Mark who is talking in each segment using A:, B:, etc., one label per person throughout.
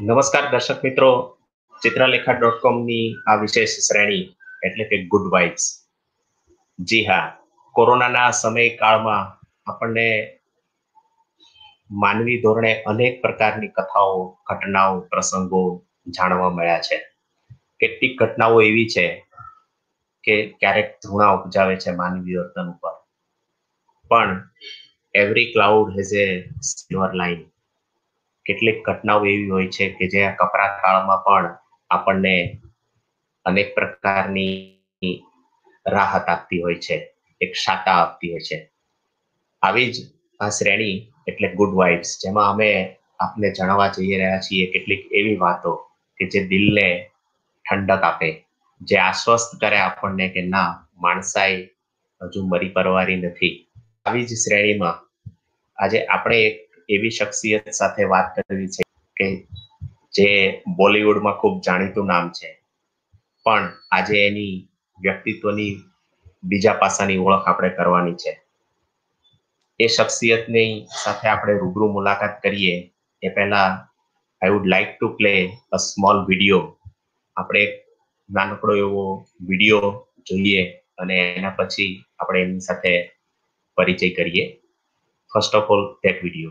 A: નમસ્કાર દર્શક મિત્રો, ચિત્રલેખા.com ની આ વિશેષ શ્રેણી એટલે કે ગુડ વાઇબ્સ. જી હા, કોરોનાના સમયકાળમાં આપણને માનવી ધોરણે અનેક પ્રકારની કથાઓ, ઘટનાઓ, પ્રસંગો જાણવા મળ્યા છે. કેટલીક ઘટનાઓ એવી છે કે ક્યારેક ધૃણા ઉપજાવે છે માનવી વર્તન ઉપર, પણ every cloud has a silver line. કેટલીક ઘટનાઓ એવી હોય છે કે જે કપરા કાળમાં પણ આપણને અનેક પ્રકારની રાહત આપતી હોય છે, એક શાતા આપતી હોય છે. આવી જ આ શ્રેણી એટલે ગુડ વાઇબ્સ, જેમાં અમે આપને જણાવવા જઈ રહ્યા છીએ કેટલીક એવી વાતો કે જે દિલને ઠંડક આપે, જે આશ્વસ્ત કરે આપણને કે ના, માણસાઈ હજુ મરી પરવારી નથી. આવી જ શ્રેણીમાં આજે આપણે એક એવી શખ્સિયત સાથે વાત કરવી છે કે જે બોલિવૂડમાં ખૂબ જાણીતું નામ છે, પણ આજે એની વ્યક્તિત્વની બીજા પાસાની ઓળખ આપણે કરવાની છે. એ શખ્સિયતની સાથે આપણે રૂબરૂ મુલાકાત કરીએ એ પહેલા I would like to play a small video. આપણે એક નાનકડો એવો વિડીયો જોઈએ અને એના પછી આપણે એમની સાથે પરિચય કરીએ. First of all, that video.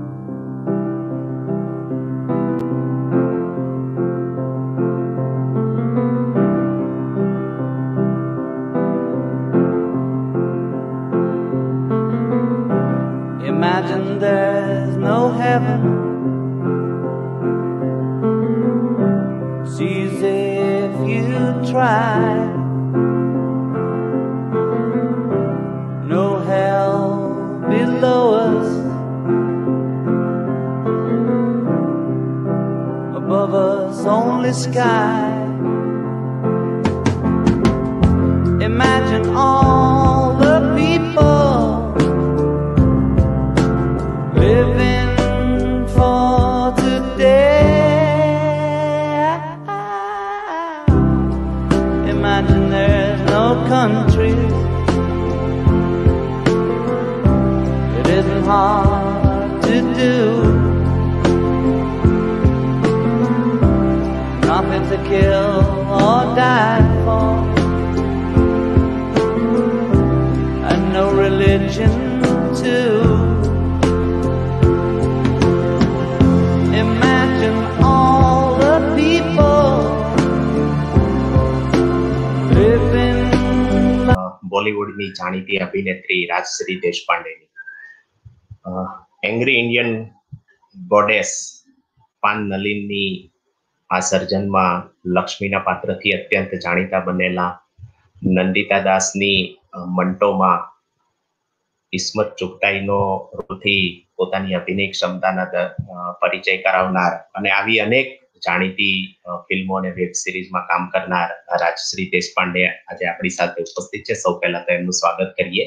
B: Imagine there's no heaven. It's easy if you try. No hell below us. Above us only sky. Imagine all the people living for today. Imagine there's no countries. It isn't hard to do. Nothing to kill or die for, and no religion too. Imagine all the people living.
A: બોલિવૂડની જાણીતી અભિનેત્રી રાજશ્રી દેશપાંડેની angry Indian goddess Pan નલિનની આ સર્જનમાં લક્ષ્મીના પાત્રથી અત્યંત જાણીતા બનેલા નંદિતા દાસની મંટોમાં ઇસ્મત ચુગતાઈનો રોલથી પોતાની અભિનય ક્ષમતાના પરિચય કરાવનાર અને આવી અનેક જાણીતી ફિલ્મો અને વેબ સિરીઝમાં કામ કરનાર રાજશ્રી દેશપાંડે આજે આપણી સાથે ઉપસ્થિત છે. સૌ પહેલા તો એમનું સ્વાગત કરીએ.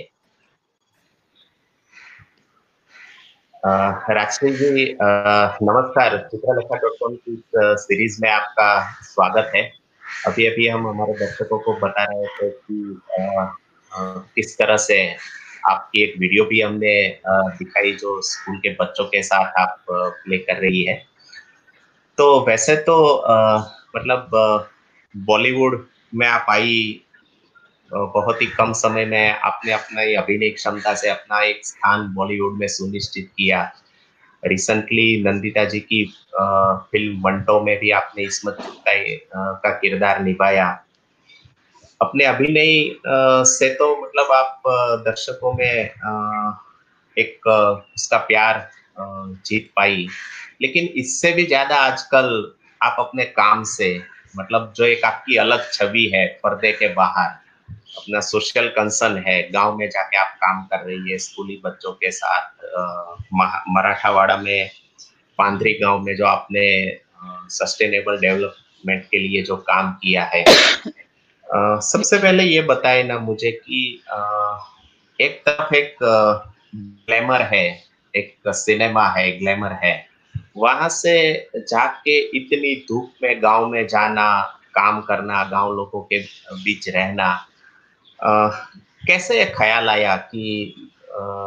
A: राजश्री जी, नमस्कार. चित्रलेखा.com की सीरीज में आपका स्वागत है. अभी अभी हम हमारे दर्शकों को बता रहे थे कि किस तरह से आपकी एक वीडियो भी हमने दिखाई जो स्कूल के बच्चों के साथ आप प्ले कर रही है. तो वैसे तो मतलब बॉलीवुड में आप आई, बहुत ही कम समय में आपने अपना अभिनय क्षमता से अपना एक स्थान बॉलीवुड में सुनिश्चित किया. रिसेंटली नंदिता जी की फिल्म मंटो में भी आपने इस्मत चुगताई का किरदार निभाया. अपने अभिनय से तो मतलब आप दर्शकों में एक उसका प्यार जीत पाई, लेकिन इससे भी ज्यादा आजकल आप अपने काम से, मतलब जो एक आपकी अलग छवि है पर्दे के बाहर, अपना सोशल कंसर्न है, गांव में जाके आप काम कर रही है स्कूली बच्चों के साथ. मराठावाड़ा में पांधरी गांव में जो आपने सस्टेनेबल डेवलपमेंट के लिए जो काम किया है, सबसे पहले ये बताए ना मुझे कि एक तरफ एक ग्लैमर है, एक सिनेमा है, ग्लैमर है, वहां से जाके इतनी धूप में गांव में जाना, काम करना, गांव लोगों के बीच रहना, कैसे ख्याल आया कि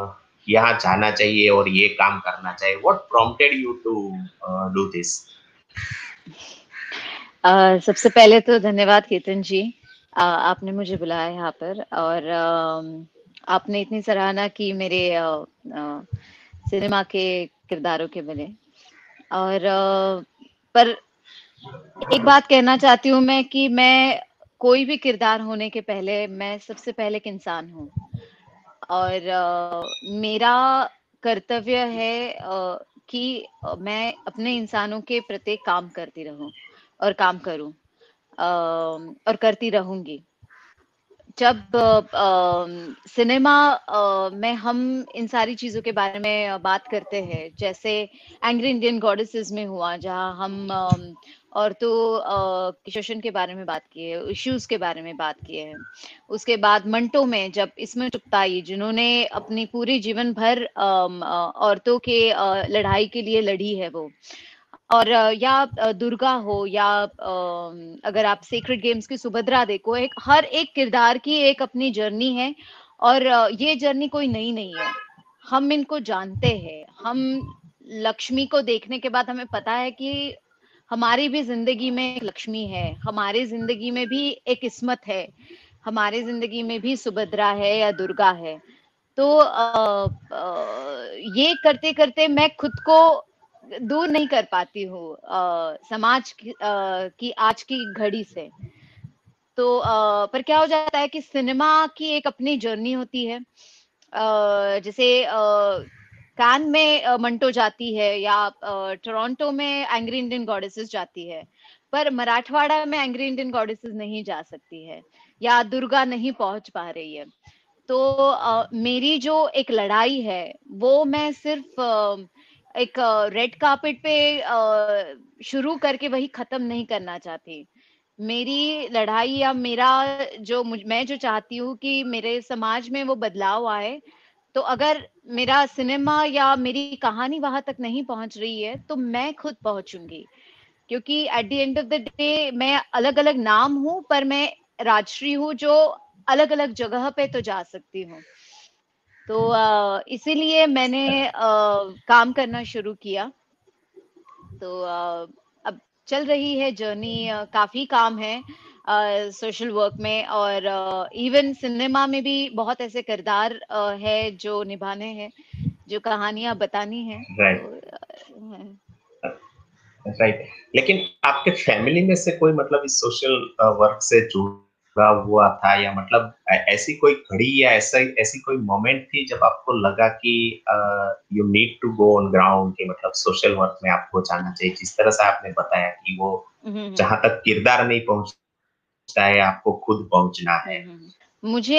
A: यहाँ जाना चाहिए और ये काम करना चाहिए? What prompted you to do this?
C: सबसे पहले तो धन्यवाद केतन जी, आपने मुझे बुलाया यहाँ पर, और आपने इतनी सराहना की मेरे सिनेमा के किरदारों के बने। और पर एक बात कहना चाहती हूँ मैं कि मैं कोई भी किरदार होने के पहले मैं सबसे पहले एक इंसान हूँ, और मेरा कर्तव्य है कि मैं अपने इंसानों के प्रति काम करती रहूं और काम करूं, और करती रहूंगी। जब सिनेमा में हम इन सारी चीजों के बारे में बात करते हैं, जैसे एंग्री इंडियन गॉडेसेस में हुआ, जहां हम औरतों के शोषण के बारे में बात किए, इश्यूज के बारे में बात किए हैं। उसके बाद मंटो में जब इसमें चुगताई, जिन्होंने अपनी पूरी जीवन भर औरतों के लड़ाई के लिए लड़ी है वो, और या दुर्गा हो, या अगर आप सेक्रेड गेम्स की सुभद्रा देखो, एक हर एक किरदार की एक अपनी जर्नी है, और ये जर्नी कोई नई नहीं है। हम इनको जानते हैं। हम लक्ष्मी को देखने के बाद हमें पता है कि हमारी भी जिंदगी में एक लक्ष्मी है, हमारी जिंदगी में भी एक किस्मत है, हमारी जिंदगी में भी सुभद्रा है या दुर्गा है। तो ये करते करते मैं खुद को दूर नहीं कर पाती हूँ समाज की आज की घड़ी से। तो पर क्या हो जाता है कि सिनेमा की एक अपनी जर्नी होती है। जैसे कान में मंटो जाती है, या टोरंटो में एंग्री इंडियन गॉडेसेस जाती है, पर मराठवाड़ा में एंग्री इंडियन गॉडेसेस नहीं जा सकती है, या दुर्गा नहीं पहुंच पा रही है। तो मेरी जो एक लड़ाई है वो मैं सिर्फ एक रेड कार्पेट पे शुरू करके वही खत्म नहीं करना चाहती। मेरी लड़ाई या मेरा मैं जो चाहती हूँ कि मेरे समाज में वो बदलाव आए, तो अगर मेरा सिनेमा या मेरी कहानी वहां तक नहीं पहुंच रही है तो मैं खुद पहुंचूंगी, क्योंकि at the end of the day मैं अलग अलग नाम हूं, पर मैं राजश्री हूँ जो अलग अलग जगह पे तो जा सकती हूँ। तो इसीलिए मैंने काम करना शुरू किया। तो अब चल रही है जर्नी, काफी काम है सोशल वर्क में, और इवन सिनेमा में भी बहुत ऐसे किरदार है जो निभाने हैं, जो कहानियां बतानी है। तो
A: राइट, राइट। लेकिन आपके फैमिली में से कोई मतलब इस सोशल वर्क से जुड़ा हुआ था, या मतलब ऐसी कोई घड़ी या ऐसा ऐसी कोई मोमेंट थी जब आपको लगा कि you need to go on ground, कि मतलब सोशल वर्क में आपको जाना चाहिए, जिस तरह से आपने बताया कि वो
C: हम्म,
A: जहां तक किरदार नहीं पहुंचता है आपको खुद पहुंचना है।
C: मुझे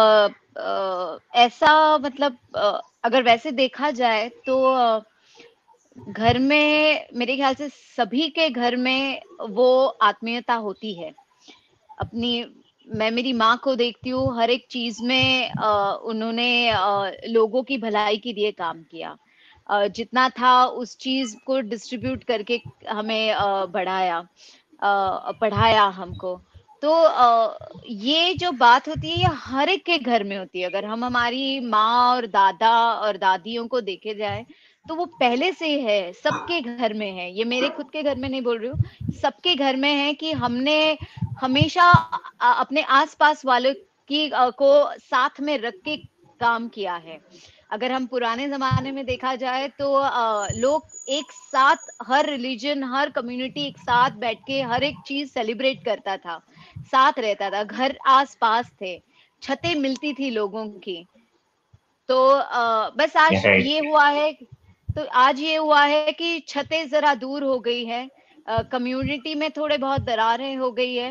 C: ऐसा मतलब अगर वैसे देखा जाए तो घर में मेरे ख्याल से सभी के घर में वो आत्मीयता होती है अपनी। मैं मेरी माँ को देखती हूँ, हर एक चीज में उन्होंने लोगों की भलाई के लिए काम किया, जितना था उस चीज को डिस्ट्रीब्यूट करके हमें बढ़ाया, पढ़ाया हमको। तो ये जो बात होती है ये हर एक के घर में होती है। अगर हम हमारी माँ और दादा और दादियों को देखे जाए तो वो पहले से ही है, सबके घर में है। ये मेरे खुद के घर में नहीं बोल रही हूँ, सबके घर में है कि हमने हमेशा अपने आसपास वालों की को साथ में रख के काम किया है। अगर हम पुराने जमाने में देखा जाए तो लोग एक साथ, हर रिलीजन हर कम्युनिटी एक साथ बैठ के हर एक चीज सेलिब्रेट करता था, साथ रहता था, घर आस पास थे, छतें मिलती थी लोगों की। तो बस आज ये
A: राइट,
C: हुआ है, तो आज ये हुआ है कि छतें जरा दूर हो गई है, कम्युनिटी में थोड़े बहुत दरारें हो गई है,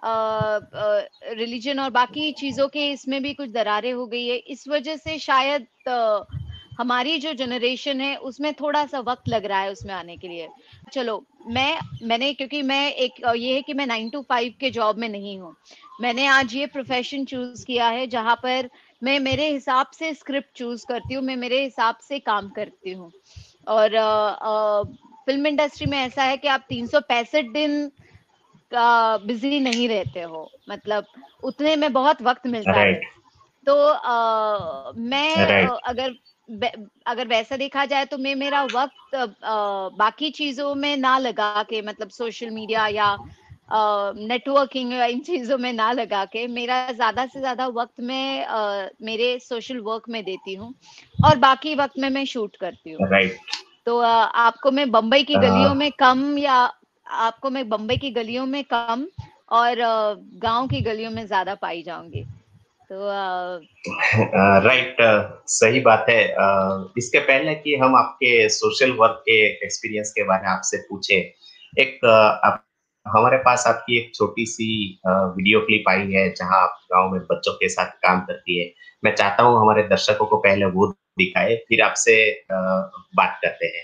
C: रिलीजन और बाकी चीजों के इसमें भी कुछ दरारें हो गई है। इस वजह से शायद हमारी जो जनरेशन है उसमें थोड़ा सा वक्त लग रहा है उसमें आने के लिए। चलो, मैंने क्योंकि मैं एक ये है कि मैं 9 to 5 के जॉब में नहीं हूँ। मैंने आज ये प्रोफेशन चूज किया है जहां पर मैं मेरे हिसाब से स्क्रिप्ट चूज करती हूँ, मैं मेरे हिसाब से काम करती हूँ। और फिल्म इंडस्ट्री में ऐसा है कि आप 365 दिन बिजी नहीं रहते हो, मतलब उतने में बहुत वक्त मिलता है।
A: राइट,
C: तो मैं
A: राइट।
C: अगर अगर वैसा देखा जाए तो मैं मेरा वक्त बाकी चीजों में ना लगा के, मतलब सोशल मीडिया या नेटवर्किंग या इन चीजों में ना लगा के, मेरा ज्यादा से ज्यादा वक्त मैं मेरे सोशल वर्क में देती हूँ, और बाकी वक्त में मैं शूट करती हूँ।
A: राइट।
C: तो आपको मैं बम्बई की गलियों में कम और गांव की गलियों में ज्यादा पाई जाऊंगी। तो
A: राइट, सही बात है। इसके पहले कि हम आपके सोशल वर्क के एक्सपीरियंस के बारे में आपसे पूछे, एक हमारे पास आपकी एक छोटी सी वीडियो क्लिप आई है जहां आप गांव में बच्चों के साथ काम करती है। मैं चाहता हूं हमारे दर्शकों को पहले वो दिखाए, फिर आपसे बात करते हैं।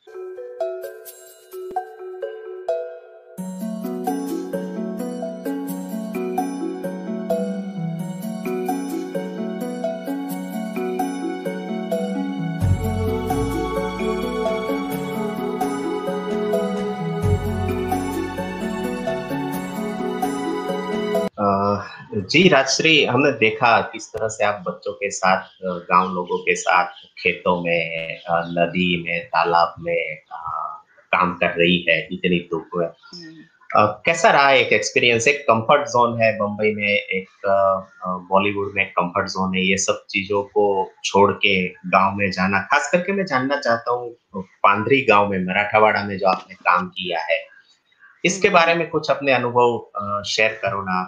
A: जी राजश्री, हमने देखा किस तरह से आप बच्चों के साथ, गांव लोगों के साथ खेतों में, नदी में, तालाब में काम कर रही है इतनी धूप में। कैसा रहा एक एक्सपीरियंस? एक कंफर्ट जोन है बम्बई में, एक बॉलीवुड में कंफर्ट जोन है, ये सब चीजों को छोड़ के गांव में जाना। खास करके मैं जानना चाहता हूँ पांधरी गांव में, मराठावाड़ा में जो आपने काम किया है, इसके बारे में कुछ अपने अनुभव शेयर करो ना।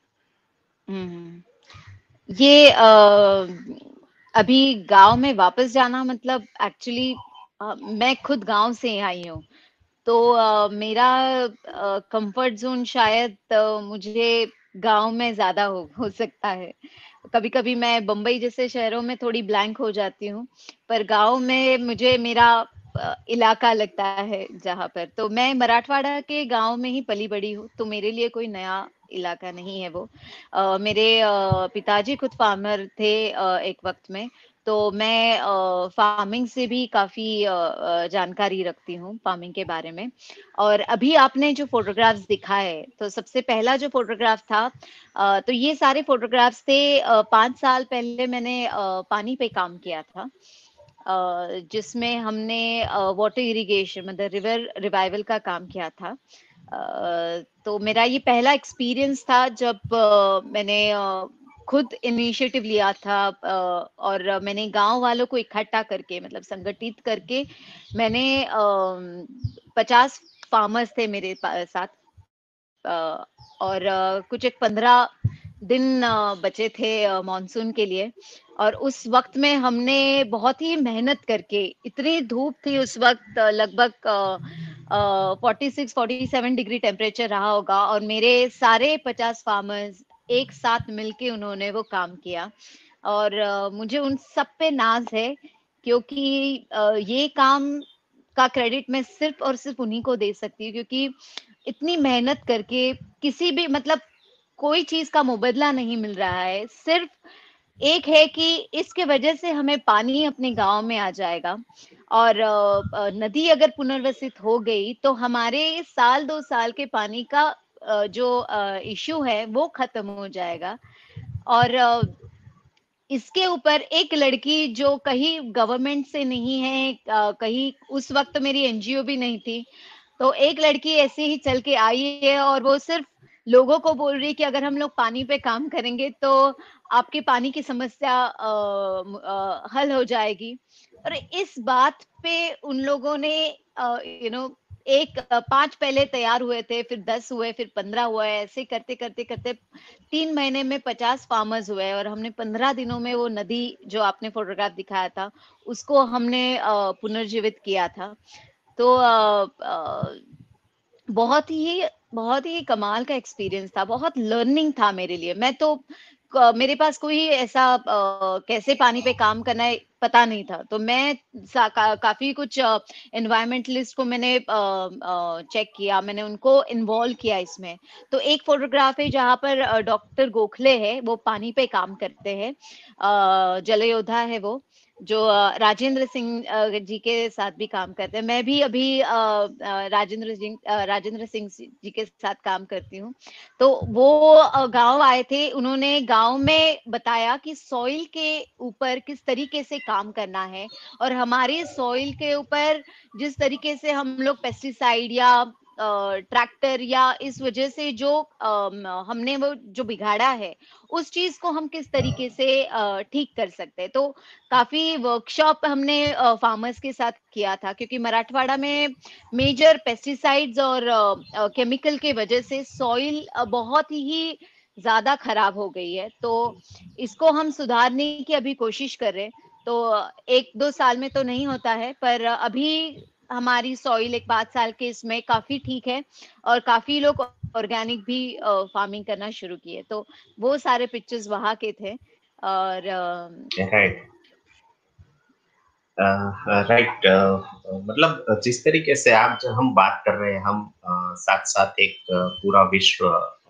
C: ये अभी गांव में वापस जाना मतलब एक्चुअली मैं खुद गांव से आई हूँ, तो मेरा कंफर्ट जोन शायद मुझे गांव में ज्यादा हो सकता है। कभी कभी मैं बम्बई जैसे शहरों में थोड़ी ब्लैंक हो जाती हूँ, पर गांव में मुझे मेरा इलाका लगता है जहाँ पर। तो मैं मराठवाड़ा के गांव में ही पली बड़ी हूँ, तो मेरे लिए कोई नया इलाका नहीं है वो। मेरे पिताजी खुद फार्मर थे एक वक्त में, तो मैं फार्मिंग से भी काफी जानकारी रखती हूँ, फार्मिंग के बारे में। और अभी आपने जो फोटोग्राफ्स दिखाए, तो सबसे पहला जो फोटोग्राफ था, तो ये सारे फोटोग्राफ्स थे 5 साल पहले मैंने पानी पे काम किया था, जिसमें हमने वाटर इरिगेशन मतलब रिवर रिवाइवल का काम किया था। तो मेरा ये पहला एक्सपीरियंस था जब मैंने खुद इनिशिएटिव लिया था, और मैंने गांव वालों को इकट्ठा करके, मतलब संगठित करके, मैंने 50 फार्मर्स थे मेरे साथ, और कुछ एक 15 दिन बचे थे मॉनसून के लिए। और उस वक्त में हमने बहुत ही मेहनत करके, इतनी धूप थी उस वक्त, लगभग 46-47 डिग्री टेम्परेचर रहा होगा, और मेरे सारे 50 फार्मर्स एक साथ मिलके उन्होंने वो काम किया। और मुझे उन सब पे नाज है, क्योंकि ये काम का क्रेडिट मैं सिर्फ और सिर्फ उन्हीं को दे सकती हूँ, क्योंकि इतनी मेहनत करके किसी भी मतलब कोई चीज का मुबदला नहीं मिल रहा है। सिर्फ एक है कि इसके वजह से हमें पानी अपने गांव में आ जाएगा, और नदी अगर पुनर्वसित हो गई तो हमारे साल 2 साल के पानी का जो इश्यू है वो खत्म हो जाएगा। और इसके ऊपर एक लड़की जो कहीं गवर्नमेंट से नहीं है, कहीं उस वक्त मेरी एनजीओ भी नहीं थी, तो एक लड़की ऐसे ही चल के आई है, और वो सिर्फ लोगों को बोल रही है कि अगर हम लोग पानी पे काम करेंगे तो आपकी पानी की समस्या हल हो जाएगी। और इस बात पे उन लोगों ने यू नो एक 5 पहले तैयार हुए थे, फिर 10 हुए, फिर 15 हुए, ऐसे करते करते करते 3 महीने में 50 फार्मर्स हुए, और हमने 15 दिनों में वो नदी जो आपने फोटोग्राफ दिखाया था उसको हमने पुनर्जीवित किया था। तो बहुत ही कमाल का एक्सपीरियंस था, बहुत लर्निंग था मेरे लिए। मैं तो मेरे पास कोई ऐसा कैसे पानी पे काम करना है पता नहीं था, तो मैं काफी कुछ एनवायरमेंटलिस्ट को मैंने चेक किया, मैंने उनको इन्वॉल्व किया इसमें। तो एक फोटोग्राफ है जहाँ पर डॉक्टर गोखले है, वो पानी पे काम करते हैं, जल योद्धा है वो। जो राजेंद्र सिंह जी के साथ भी काम करते हैं। मैं भी अभी राजेंद्र सिंह जी के साथ काम करती हूँ। तो वो गाँव आए थे, उन्होंने गाँव में बताया कि सॉइल के ऊपर किस तरीके से काम करना है और हमारे सॉइल के ऊपर जिस तरीके से हम लोग पेस्टिसाइड या ट्रैक्टर या इस वजह से जो हमने वो जो बिगाड़ा है, उस चीज़ को हम किस तरीके से ठीक कर सकते हैं। तो काफ़ी वर्कशॉप हमने फार्मर्स के साथ किया था, क्योंकि मराठवाड़ा में मेजर पेस्टिसाइड्स और केमिकल के वजह से सॉइल बहुत ही ज़्यादा खराब हो गई है। तो इसको हम सुधारने की अभी कोशिश कर रहे हैं। तो 1-2 साल में तो नहीं होता है, पर अभी हमारी सॉइल एक 5 साल के इसमें काफ़ी ठीक है और काफ़ी लोग ऑर्गेनिक भी फार्मिंग करना शुरू किए। तो वो सारे पिक्चर्स वहाँ के थे और
A: राइट। राइट। मतलब जिस तरीके से आप जो हम बात कर रहे हैं, हम साथ साथ एक पूरा विश्व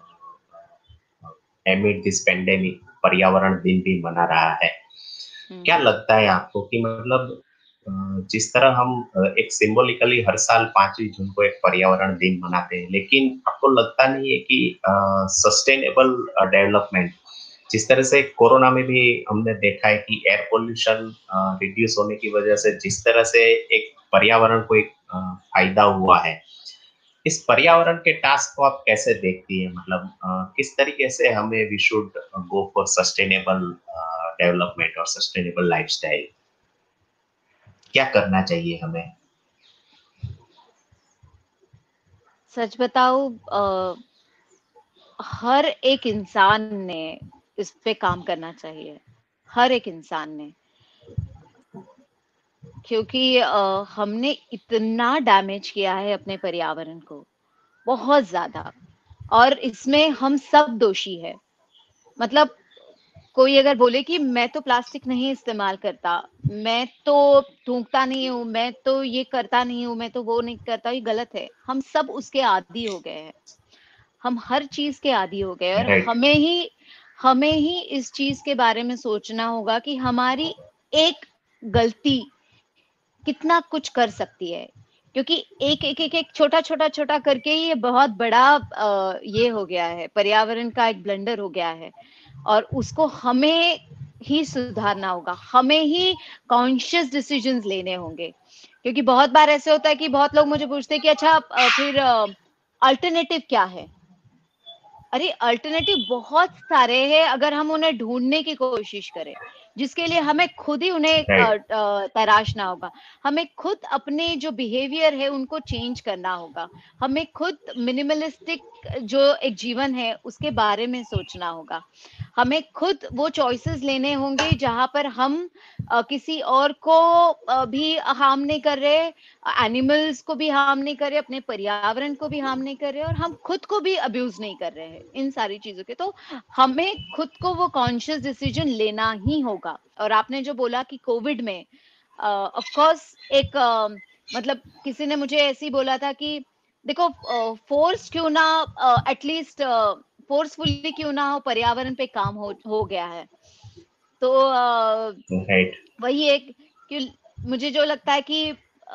A: एमिड दिस पेंडेमिक पर्यावरण दिन भी मना रहा है। क्या लगता है आपको कि मतलब जिस तरह हम एक सिंबॉलिकली हर साल 5वीं जून को एक पर्यावरण दिन मनाते हैं, लेकिन आपको लगता नहीं है कि सस्टेनेबल डेवलपमेंट, जिस तरह से कोरोना में भी हमने देखा है कि एयर पोल्यूशन रिड्यूस होने की वजह से जिस तरह से एक पर्यावरण को एक फायदा हुआ है, इस पर्यावरण के टास्क को आप कैसे देखती हैं? मतलब किस तरीके से हमें we should go for sustainable development और सस्टेनेबल लाइफस्टाइल, क्या करना चाहिए हमें?
C: सच बताऊँ हर एक इंसान ने इस पे काम करना चाहिए, हर एक इंसान ने। क्योंकि हमने इतना डैमेज किया है अपने पर्यावरण को, बहुत ज़्यादा, और इसमें हम सब दोषी हैं। मतलब कोई अगर बोले कि मैं तो प्लास्टिक नहीं इस्तेमाल करता, मैं तो थूकता नहीं हूँ, मैं तो ये करता नहीं हूँ, मैं तो वो नहीं करता, ये गलत है। हम सब उसके आदी हो गए हैं। हम हर चीज़ के आदी हो गए और
A: राइट।
C: हमें ही इस चीज़ के बारे में सोचना होगा कि हमारी एक गलती कितना कुछ कर सकती है। क्योंकि एक छोटा करके ये बहुत बड़ा ये हो गया है, पर्यावरण का एक ब्लंडर हो गया है और उसको हमें ही सुधारना होगा, हमें ही कॉन्शियस डिसीजंस लेने होंगे। क्योंकि बहुत बार ऐसे होता है कि बहुत लोग मुझे पूछते हैं कि अच्छा फिर अल्टरनेटिव क्या है? अरे अल्टरनेटिव बहुत सारे हैं अगर हम उन्हें ढूंढने की कोशिश करें, जिसके लिए हमें खुद ही उन्हें
A: राइट।
C: तराशना होगा। हमें खुद अपने जो बिहेवियर है उनको चेंज करना होगा। हमें खुद मिनिमलिस्टिक जो एक जीवन है उसके बारे में सोचना होगा। हमें खुद वो चॉइसेस लेने होंगे जहां पर हम किसी और को भी हार्म नहीं कर रहे, एनिमल्स को भी हार्म नहीं कर रहे, अपने पर्यावरण को भी हार्म नहीं कर रहे और हम खुद को भी अब्यूज नहीं कर रहे हैं इन सारी चीजों के। तो हमें खुद को वो कॉन्शियस डिसीजन लेना ही होगा। और आपने जो बोला कि कोविड में ऑफ कोर्स एक मतलब किसी ने मुझे ऐसे ही बोला था कि देखो फोर्स क्यों ना एटलीस्ट फोर्सफुली क्यों ना हो, पर्यावरण पे काम हो गया है। तो
A: राइट।
C: वही एक कि मुझे जो लगता है कि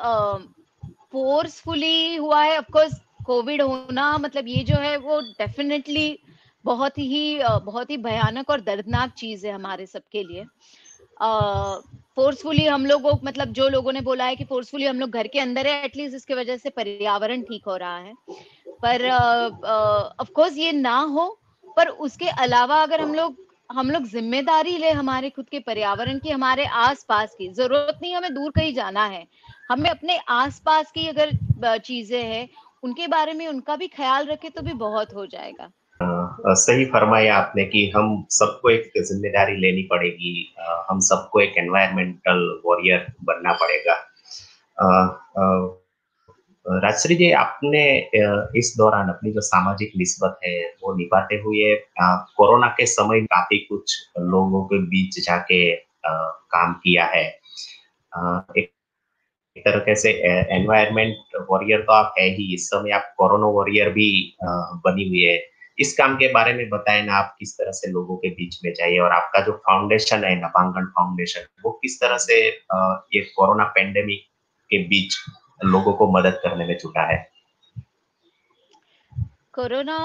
C: फोर्सफुली हुआ है। ऑफ कोर्स कोविड होना मतलब ये जो है वो डेफिनेटली बहुत ही भयानक और दर्दनाक चीज है हमारे सबके लिए। फोर्सफुली हम लोगों मतलब जो लोगों ने बोला है कि फोर्सफुली हम लोग घर के अंदर है, एटलीस्ट इसके वजह से पर्यावरण ठीक हो रहा है। पर ऑफ कोर्स ये ना हो, पर उसके अलावा अगर हम लोग जिम्मेदारी ले हमारे खुद के पर्यावरण की, हमारे आसपास की, जरूरत नहीं हमें दूर कहीं जाना है, हमें अपने आसपास की अगर चीजें हैं उनके बारे में उनका भी ख्याल रखे तो भी बहुत हो जाएगा।
A: सही फरमाया आपने कि हम सबको एक जिम्मेदारी लेनी पड़ेगी। हम सबको एक एनवायरमेंटल वॉरियर बनना पड़ेगा। अ, अ, राजश्री जी, आपने इस दौरान अपनी जो सामाजिक निस्बत है वो निभाते हुए कोरोना के समय काफी कुछ लोगों के बीच जाके काम किया है। एक तरीके से एनवायरमेंट वॉरियर तो आप है ही, इस समय आप कोरोना वॉरियर भी बनी हुई है। इस काम के बारे में बताएं ना, आप किस तरह से लोगों के बीच में जाइए और आपका जो फाउंडेशन है नपांगन फाउंडेशन, वो किस तरह से ये कोरोना पेंडेमिक के बीच लोगों को मदद करने में जुटा है।
C: कोरोना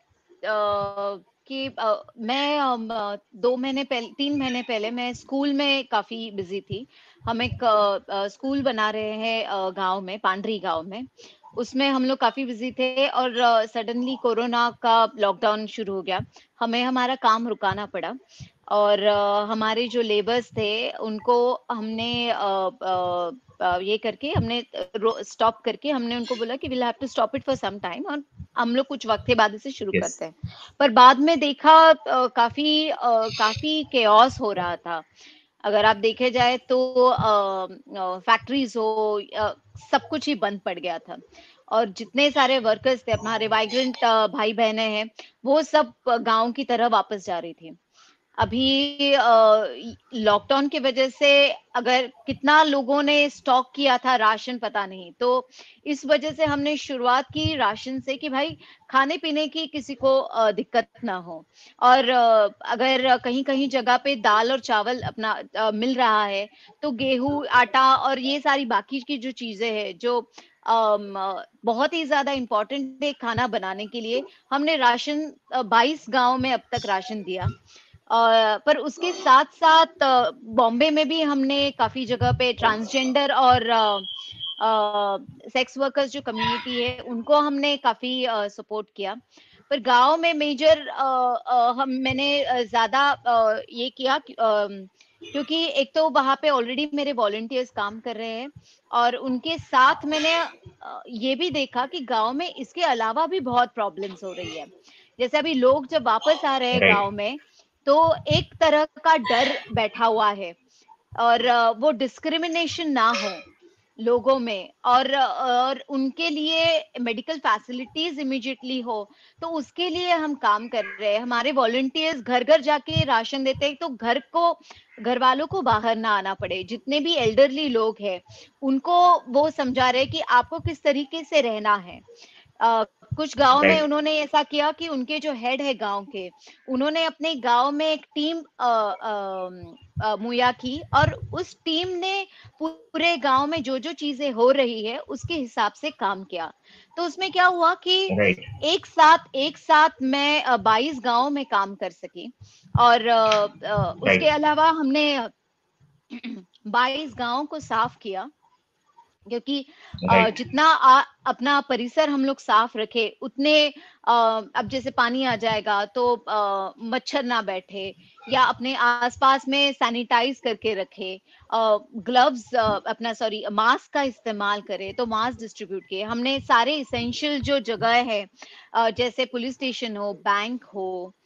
C: कि मैं 2 महीने पहले 3 महीने पहले मैं स्कूल में काफी बिजी थी। हम एक स्कूल बना रहे हैं गांव में, पांडरी गांव में। उसमें हम लोग काफी बिजी थे और सडनली कोरोना का लॉकडाउन शुरू हो गया। हमें हमारा काम रुकाना पड़ा और हमारे जो लेबर्स थे उनको हमने ये करके हमने स्टॉप करके हमने उनको बोला कि will have to stop it for some time, और हम लोग कुछ वक्त के बाद इसे शुरू
A: यस।
C: करते हैं। पर बाद में देखा काफी केओस हो रहा था। अगर आप देखे जाए तो फैक्ट्रीज हो, सब कुछ ही बंद पड़ गया था। और जितने सारे वर्कर्स थे, हमारे वाइग्रेंट भाई बहनें हैं, वो सब गांव की तरह वापस जा रही थी। अभी लॉकडाउन की वजह से अगर कितना लोगों ने स्टॉक किया था राशन पता नहीं, तो इस वजह से हमने शुरुआत की राशन से कि भाई खाने पीने की किसी को दिक्कत ना हो। और अगर कहीं कहीं जगह पे दाल और चावल अपना मिल रहा है, तो गेहूं आटा और ये सारी बाकी की जो चीजें हैं जो बहुत ही ज्यादा इम्पोर्टेंट है खाना बनाने के लिए, हमने राशन 22 गांव में अब तक राशन दिया। पर उसके साथ साथ बॉम्बे में भी हमने काफी जगह पे ट्रांसजेंडर और सेक्स वर्कर्स जो कम्युनिटी है उनको हमने काफी सपोर्ट किया। पर गांव में मेजर हम मैंने ज्यादा ये किया क्योंकि एक तो वहां पे ऑलरेडी मेरे वॉलंटियर्स काम कर रहे हैं, और उनके साथ मैंने ये भी देखा कि गांव में इसके अलावा भी बहुत प्रॉब्लम्स हो रही है। जैसे अभी लोग जब वापस आ रहे हैं गांव
A: राइट।
C: में, तो एक तरह का डर बैठा हुआ है, और वो डिस्क्रिमिनेशन ना हो लोगों में, और उनके लिए मेडिकल फैसिलिटीज इमीडिएटली हो। तो उसके लिए हम काम कर रहे हैं। हमारे वॉलंटियर्स घर घर जाके राशन देते हैं, तो घर वालों को बाहर ना आना पड़े। जितने भी एल्डरली लोग हैं उनको वो समझा रहे हैं कि आपको किस तरीके से रहना है। अ, कुछ गांव में
A: राइट।
C: उन्होंने ऐसा किया कि उनके जो हेड है गांव के, उन्होंने अपने गांव में एक टीम मुहैया की, और उस टीम ने पूरे गांव में जो जो चीजें हो रही है उसके हिसाब से काम किया। तो उसमें क्या हुआ कि
A: राइट।
C: एक साथ मैं 22 गांव में काम कर सकी। और उसके
A: राइट।
C: अलावा हमने 22 गांव को साफ किया, क्योंकि
A: राइट।
C: जितना अपना परिसर हम लोग साफ रखे उतने अब जैसे पानी आ जाएगा तो मच्छर ना बैठे, या अपने आसपास में सैनिटाइज करके रखे, ग्लव्स अपना सॉरी मास्क का इस्तेमाल करे, तो मास्क डिस्ट्रीब्यूट किए हमने। सारे इसेंशियल जो जगह है, जैसे पुलिस स्टेशन हो, बैंक हो,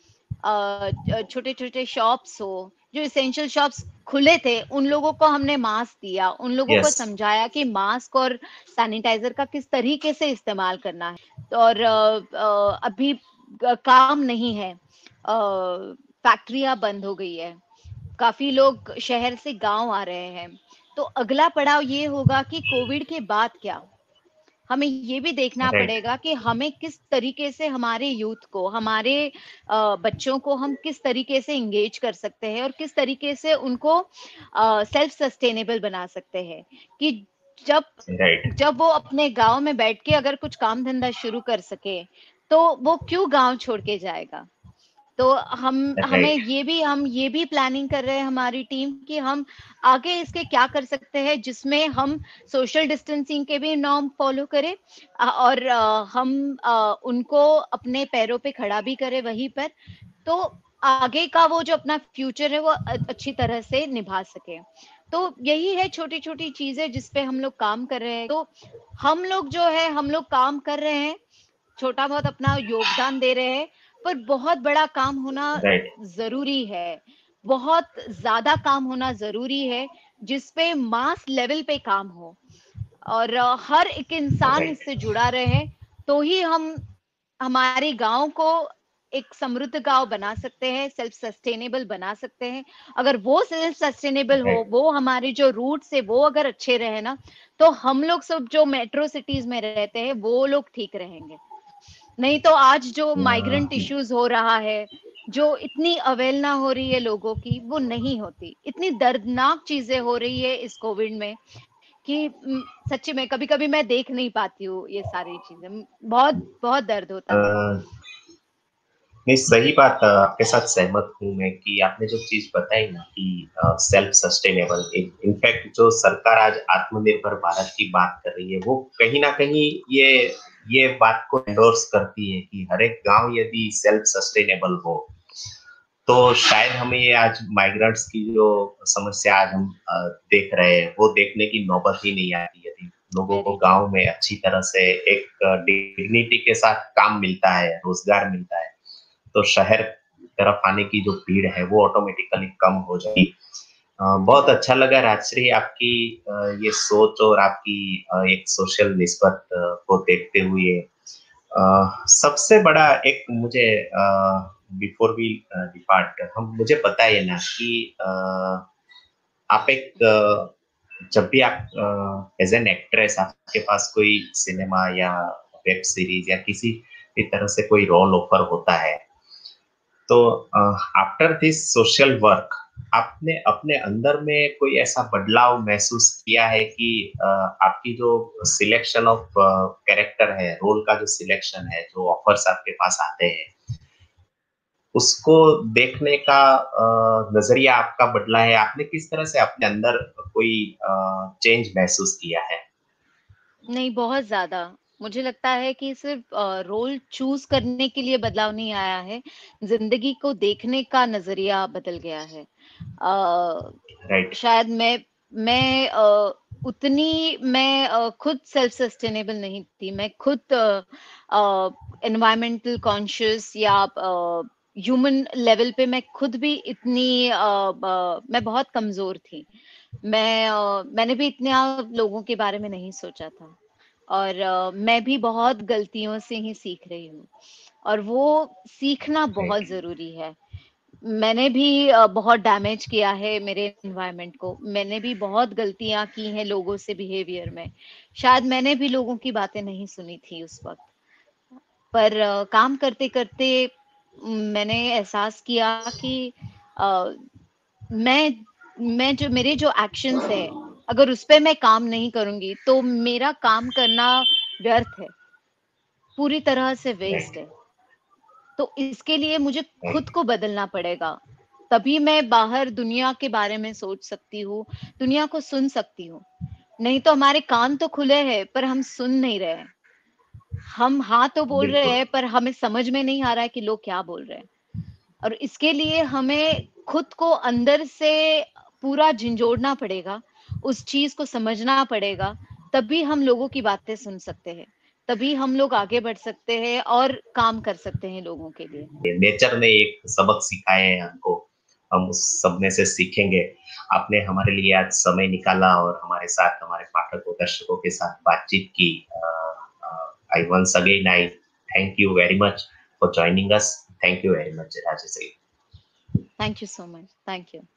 C: छोटे छोटे शॉप्स हो, जो इसेंशियल शॉप्स खुले थे, उन लोगों को हमने मास्क दिया, उन लोगों को
A: यस।
C: समझाया कि मास्क और सैनिटाइजर का किस तरीके से इस्तेमाल करना है। तो और अभी काम नहीं है, फैक्ट्रियां बंद हो गई है, काफी लोग शहर से गांव आ रहे हैं। तो अगला पड़ाव ये होगा कि कोविड के बाद क्या। हमें ये भी देखना
A: राइट।
C: पड़ेगा कि हमें किस तरीके से हमारे यूथ को, हमारे बच्चों को हम किस तरीके से इंगेज कर सकते हैं, और किस तरीके से उनको सेल्फ सस्टेनेबल बना सकते हैं। कि जब
A: राइट।
C: जब वो अपने गांव में बैठ के अगर कुछ काम धंधा शुरू कर सके, तो वो क्यों गांव छोड़ के जाएगा। तो
A: राइट।
C: हम ये भी प्लानिंग कर रहे हैं हमारी टीम कि हम आगे इसके क्या कर सकते हैं जिसमें हम सोशल डिस्टेंसिंग के भी नॉर्म फॉलो करें, और हम उनको अपने पैरों पे खड़ा भी करें वहीं पर, तो आगे का वो जो अपना फ्यूचर है वो अच्छी तरह से निभा सके। तो यही है छोटी छोटी चीजें जिस पे हम लोग काम कर रहे हैं। तो हम लोग जो है हम लोग काम कर रहे हैं, छोटा बहुत अपना योगदान दे रहे हैं, पर बहुत बड़ा काम होना
A: राइट।
C: जरूरी है, बहुत ज्यादा काम होना जरूरी है, जिसपे मास लेवल पे काम हो, और हर एक इंसान
A: राइट।
C: इससे जुड़ा रहे, तो ही हम हमारे गांव को एक समृद्ध गांव बना सकते हैं, सेल्फ सस्टेनेबल बना सकते हैं। अगर वो सेल्फ सस्टेनेबल हो,
A: राइट।
C: वो हमारे जो रूट्स है वो अगर अच्छे रहे ना, तो हम लोग सब जो मेट्रो सिटीज में रहते हैं वो लोग ठीक रहेंगे। नहीं तो आज जो माइग्रेंट
A: अ,
C: इश्यूज हो रहा है, जो इतनी अवहेलना हो रही है लोगों की, वो नहीं होती। इतनी दर्दनाक चीजें हो रही है इस कोविड में कि सच्ची में कभी-कभी मैं देख नहीं पाती हूँ ये सारी चीजें। बहुत बहुत दर्द होता
A: अ,
C: है।
A: नहीं, सही बात, आपके साथ सहमत हूँ मैं कि आपने जो चीज़ बताई ना कि सेल्फ सस्टेनेबल, इनफैक्ट जो सरकार आज आत्मनिर्भर भारत की बात कर रही है, वो कहीं न कहीं ये बात को एंडोर्स करती है कि हर एक गाँव यदि सेल्फ सस्टेनेबल हो, तो शायद हमें ये आज माइग्रेंट्स की जो समस्या आज हम देख रहे हैं, वो देखने की नौबत ही नहीं आती यदि लोगों को
C: वेरी ट्रू।
A: गाँव में अच्छी तरह से एक डिग्निटी के साथ काम मिलता है, रोज़गार मिलता है। तो शहर तरफ आने की जो भीड़ है वो ऑटोमेटिकली कम हो जाएगी। बहुत अच्छा लगा राजश्री, आपकी ये सोच और आपकी एक सोशल निस्बत को देखते हुए। सबसे बड़ा एक मुझे बिफोर वी डिपार्ट, हम मुझे बताइए ना कि आप एक जब भी आप एज एन एक्ट्रेस आपके पास कोई सिनेमा या वेब सीरीज या किसी भी तरह से कोई रोल ऑफर होता है, तो आफ्टर दिस सोशल वर्क आपने अपने अंदर में कोई ऐसा बदलाव महसूस किया है कि आपकी जो सिलेक्शन ऑफ कैरेक्टर है, रोल का जो सिलेक्शन है, जो ऑफर्स आपके पास आते हैं, उसको देखने का नजरिया आपका बदला है? आपने किस तरह से अपने अंदर कोई चेंज महसूस किया है?
C: नहीं, बहुत ज़्यादा। मुझे लगता है कि सिर्फ़ रोल चूज़ करने के लिए बदलाव नहीं आया है, ज़िंदगी को देखने का नज़रिया बदल गया है।
A: राइट।
C: शायद मैं उतनी मैं खुद सेल्फ सस्टेनेबल नहीं थी। मैं खुद एनवायरमेंटल कॉन्शियस या ह्यूमन लेवल पे मैं खुद भी इतनी मैं बहुत कमज़ोर थी। मैंने भी इतने लोगों के बारे में नहीं सोचा था और मैं भी बहुत गलतियों से ही सीख रही हूँ और वो सीखना बहुत
A: राइट।
C: ज़रूरी है। मैंने भी बहुत डैमेज किया है मेरे एनवायरनमेंट को। मैंने भी बहुत गलतियाँ की हैं लोगों से बिहेवियर में। शायद मैंने भी लोगों की बातें नहीं सुनी थी उस वक़्त। पर काम करते-करते मैंने एहसास किया कि अ, मैं जो मेरे जो एक्शंस हैं, अगर उस पे मैं काम नहीं करूँगी, तो मेरा काम करना व्यर्थ है, पूरी तरह से वेस्ट
A: राइट।
C: है। तो इसके लिए मुझे खुद
A: राइट।
C: को बदलना पड़ेगा। तभी मैं बाहर दुनिया के बारे में सोच सकती हूँ, दुनिया को सुन सकती हूँ। नहीं तो हमारे कान तो खुले हैं, पर हम सुन नहीं रहे हैं। हम हाँ तो बोल रहे
A: बिल्कुल।
C: हैं, पर हमें समझ में नहीं आ रहा है कि लोग क्या बोल रहे हैं। और इसके लिए हमें खुद को अंदर से पूरा झंझोड़ना पड़ेगा, उस चीज़ को समझना पड़ेगा, तभी हम लोगों की बातें सुन सकते हैं। तभी हम लोग आगे बढ़ सकते हैं और काम कर सकते हैं लोगों के लिए।
A: नेचर ने एक सबक सिखाए हैं हमको, हम उस सब में से सीखेंगे। आपने हमारे लिए आज समय निकाला और हमारे साथ, हमारे पाठकों, दर्शकों के साथ बातचीत की। I once again I thank you very much for joining us. Thank you very much Rajesh.
C: Thank you so much. Thank you.